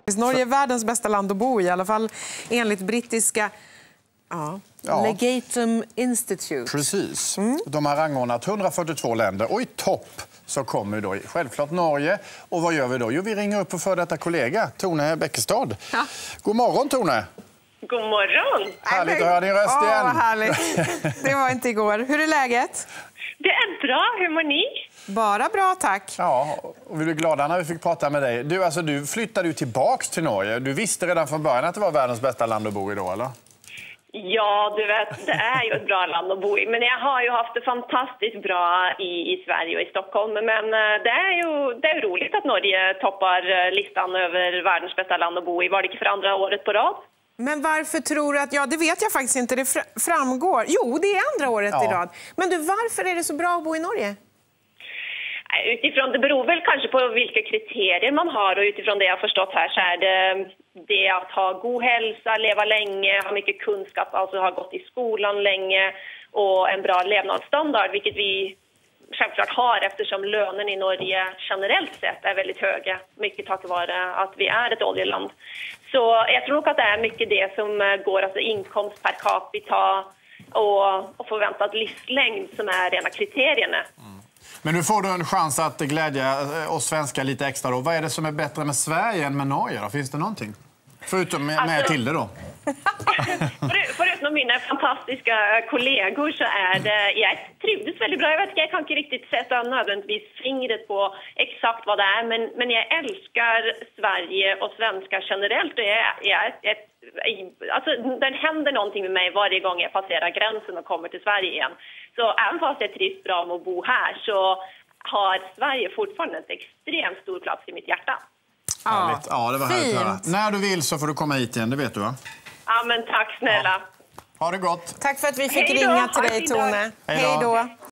Norge är världens bästa land att bo i alla fall enligt brittiska Legatum Institute. Precis. De har rangordnat 142 länder och i topp så kommer då självklart Norge. Och vad gör vi då? Jo, vi ringer upp för detta kollega Tone Bäckestad. Ja. God morgon, Tone. God morgon. Härligt att höra din röst igen. Vad härligt. Det var inte igår. Hur är läget? Det är bra. Hur mår ni? Bara bra, tack. Ja, och vi blev glada när vi fick prata med dig. Du flyttade ju tillbaks till Norge. Du visste redan från början att det var världens bästa land att bo i då, eller? Ja, du vet, det är ju ett bra land att bo i. Men jag har ju haft det fantastiskt bra i Sverige och i Stockholm. Men det är roligt att Norge toppar listan över världens bästa land att bo i. Var det inte för andra året på rad? Men varför tror du att... Ja, det vet jag faktiskt inte. Det framgår. Jo, det är andra året i rad. Men du, varför är det så bra att bo i Norge? Utifrån, det beror väl kanske på vilka kriterier man har, och utifrån det jag har förstått här så är det att ha god hälsa, leva länge, ha mycket kunskap, alltså ha gått i skolan länge och en bra levnadsstandard, vilket vi självklart har eftersom lönen i Norge generellt sett är väldigt höga, mycket tack vare att vi är ett oljeland. Så jag tror nog att det är mycket det som går, alltså inkomst per capita och förväntad livslängd som är rena kriterierna. Men nu får du en chans att glädja oss svenskar lite extra då. Vad är det som är bättre med Sverige än med Norge då? Finns det någonting? Förutom med Tilde då. Förutom mina fantastiska kollegor så är det... Jag trivdes väldigt bra. Jag kan inte riktigt sätta nödvändigtvis fingret på exakt vad det är. Men jag älskar Sverige och svenskar generellt. Alltså, det händer någonting med mig varje gång jag passerar gränsen och kommer till Sverige igen. Så även fast jag trivs bra med att bo här så har Sverige fortfarande en extremt stor plats i mitt hjärta. Ja, det var härligt att höra. När du vill så får du komma hit igen, det vet du va? Ja, men tack snälla. Ja. Ha det gott. Tack för att vi fick ringa till dig, Tone. Hej då.